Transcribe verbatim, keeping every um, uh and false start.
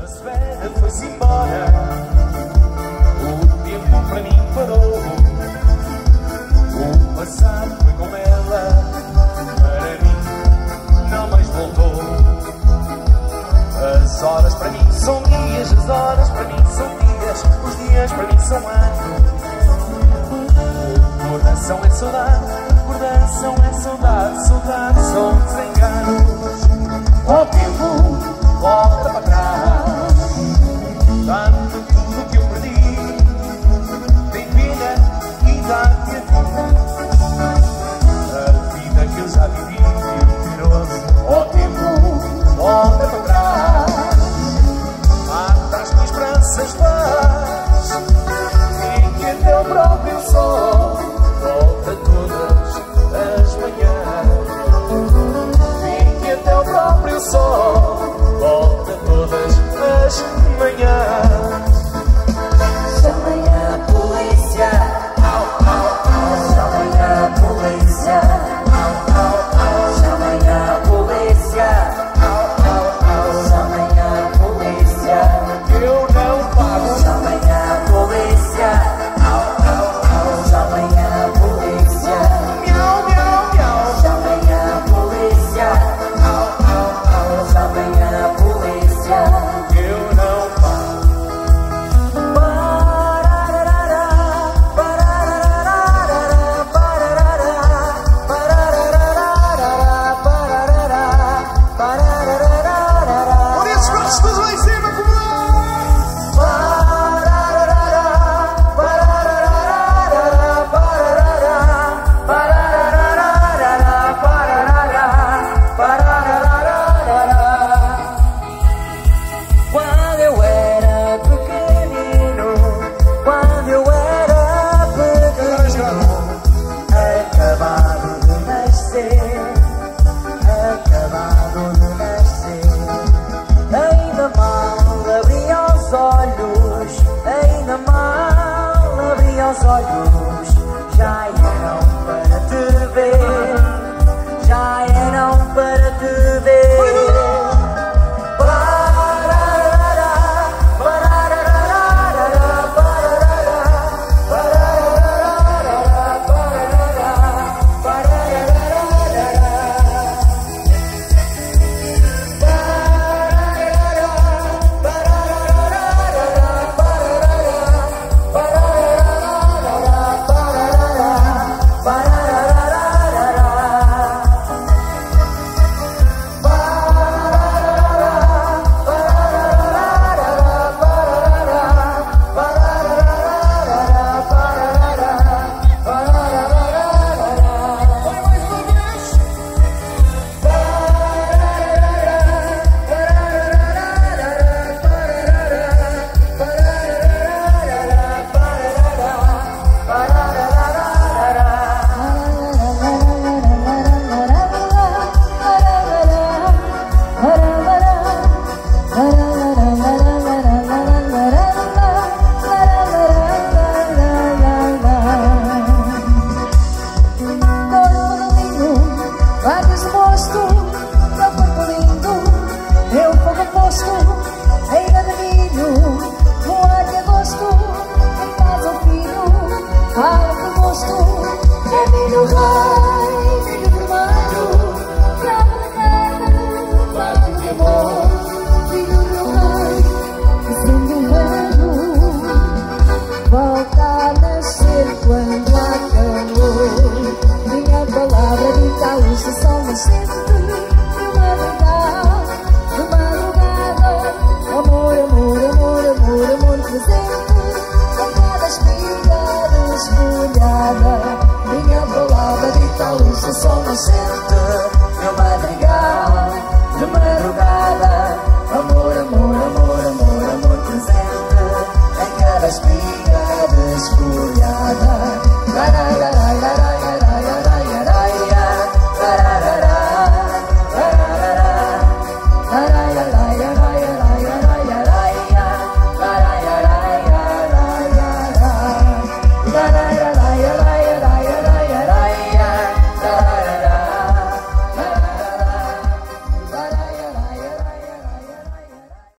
A Severa foi-se embora, o tempo para mim parou. O passado foi com ela, para mim não mais voltou. As horas para mim são dias, as horas para mim são dias, os dias para mim são anos. Recordação é saudade, recordação é saudade, saudade são desenganos. O tempo volta para trás, dá-me tudo que eu perdi. Tem vida e dá-te a vida, a vida que eu já vivi. O tempo volta para trás, mata as tuas esperanças, faz e que até o próprio sol volta todas as manhãs, e que até o próprio sol volta todas as manhãs. Chamem a polícia, au, au, au. Chamem a polícia, au, au, au. Chamem a polícia, au, au, au. Chamem a polícia, Eu não pago. chamem a polícia, au, au, au. Chamem a polícia, Miau, miau, miau. chamem a polícia, au, au, au. Chamem a polícia. Eu não pago. Por esses braços todos lá em cima, como Quando eu era pequenino, quando eu era pequenino, acabado de nascer, acabado de nascer, ainda mal abria os olhos, ainda mal abria os olhos, já eram para te ver, já eram para te ver. Sol nascente, meu madrigal, de madrugada, amor.